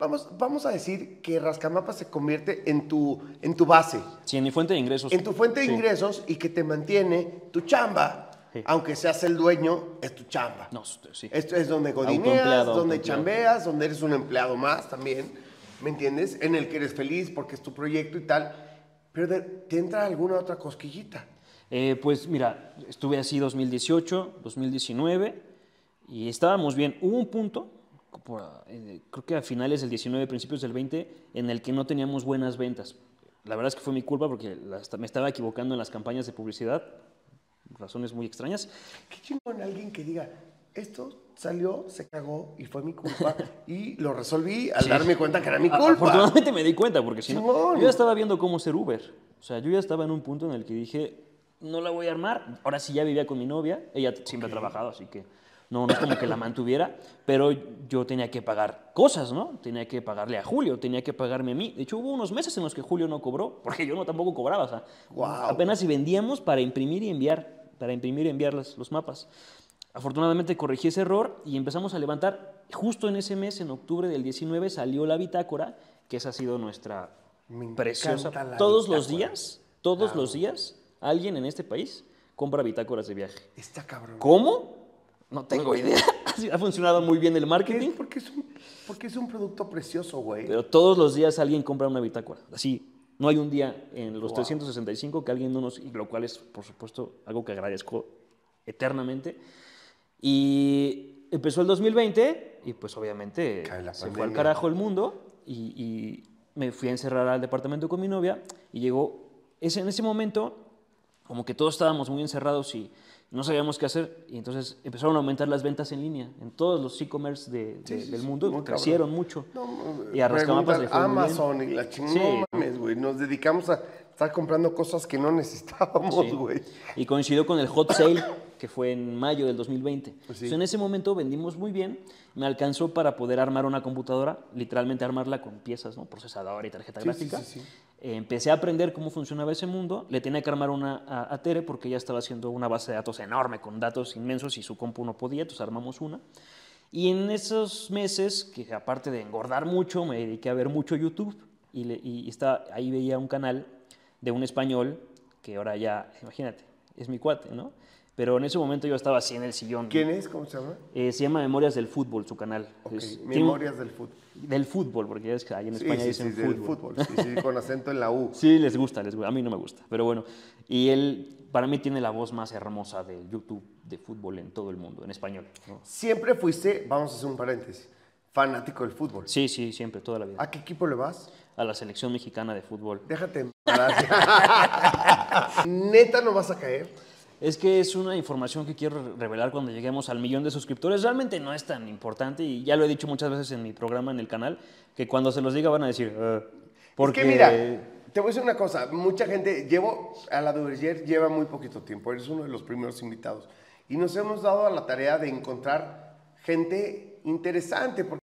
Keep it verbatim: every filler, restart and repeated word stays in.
vamos, vamos a decir que Rascamapas se convierte en tu, en tu base. Sí, en mi fuente de ingresos. En tu fuente de sí. ingresos y que te mantiene tu chamba. Sí. Aunque seas el dueño, es tu chamba. No, sí. Esto es donde godineas, donde chambeas, donde eres un empleado más también, ¿me entiendes? En el que eres feliz porque es tu proyecto y tal. Pero de, ¿te entra alguna otra cosquillita? Eh, pues mira, estuve así dos mil dieciocho, dos mil diecinueve y estábamos bien. Hubo un punto, por, eh, creo que a finales del diecinueve, principios del veinte, en el que no teníamos buenas ventas. La verdad es que fue mi culpa porque la, me estaba equivocando en las campañas de publicidad, razones muy extrañas. Qué chingón alguien que diga, esto salió, se cagó y fue mi culpa y lo resolví al sí. darme cuenta que era mi culpa. Afortunadamente me di cuenta porque si no, yo ya estaba viendo cómo ser Uber. O sea, yo ya estaba en un punto en el que dije, no la voy a armar. Ahora sí ya vivía con mi novia, ella siempre okay. ha trabajado, así que no, no es como que la mantuviera, pero yo tenía que pagar cosas, ¿no? Tenía que pagarle a Julio, tenía que pagarme a mí. De hecho, hubo unos meses en los que Julio no cobró, porque yo no tampoco cobraba. O sea, wow. apenas si vendíamos para imprimir y enviar, para imprimir y enviar los, los mapas. Afortunadamente corregí ese error y empezamos a levantar. Justo en ese mes, en octubre del diecinueve, salió la bitácora, que esa ha sido nuestra preciosa. Todos bitácora. los días, todos ah, los días, alguien en este país compra bitácoras de viaje. Está cabrón. ¿Cómo? No tengo idea. Ha funcionado muy bien el marketing. Porque es un, porque es un producto precioso, güey. Pero todos los días alguien compra una bitácora. Así, no hay un día en los wow. trescientos sesenta y cinco que alguien no nos... Lo cual es, por supuesto, algo que agradezco eternamente. Y empezó el dos mil veinte y pues obviamente se fue al carajo el mundo y, y me fui a encerrar al departamento con mi novia y llegó... Ese, en ese momento, como que todos estábamos muy encerrados y no sabíamos qué hacer, y entonces empezaron a aumentar las ventas en línea. En todos los e-commerce de, de, sí, sí, del mundo sí, crecieron cabrón. mucho. No, y a Rascamapas le fue Amazon muy bien. Y la chingada, sí. no mames, güey. Nos dedicamos a estar comprando cosas que no necesitábamos, güey. Sí. Y coincidió con el hot sale, que fue en mayo del dos mil veinte. Pues sí. Entonces, en ese momento vendimos muy bien. Me alcanzó para poder armar una computadora, literalmente armarla con piezas, ¿no? Procesador y tarjeta sí, gráfica. Sí, sí, sí. Eh, empecé a aprender cómo funcionaba ese mundo. Le tenía que armar una a, a Tere porque ella estaba haciendo una base de datos enorme con datos inmensos y su compu no podía, entonces armamos una. Y en esos meses, que aparte de engordar mucho, me dediqué a ver mucho YouTube y, le, y estaba, ahí veía un canal de un español que ahora ya, imagínate, es mi cuate, ¿no? Pero en ese momento yo estaba así en el sillón. ¿Quién es? ¿Cómo se llama? Eh, se llama Memorias del Fútbol, su canal. Okay. Es, Memorias del Fútbol. Del fútbol, porque ya es que ahí en sí, España sí, dicen sí, fútbol. Del fútbol, sí, sí, con acento en la U. Sí, les gusta, les gusta, a mí no me gusta, pero bueno. Y él, para mí, tiene la voz más hermosa de YouTube de fútbol en todo el mundo, en español, ¿no? Siempre fuiste, vamos a hacer un paréntesis, fanático del fútbol. Sí, sí, siempre, toda la vida. ¿A qué equipo le vas? A la selección mexicana de fútbol. Déjate en paz. ¿Neta no vas a caer? Es que es una información que quiero revelar cuando lleguemos al millón de suscriptores. Realmente no es tan importante y ya lo he dicho muchas veces en mi programa en el canal, que cuando se los diga van a decir... Uh, porque... Es que mira, te voy a decir una cosa. Mucha gente, llevo a la Duverger lleva muy poquito tiempo. Eres uno de los primeros invitados. Y nos hemos dado a la tarea de encontrar gente interesante, porque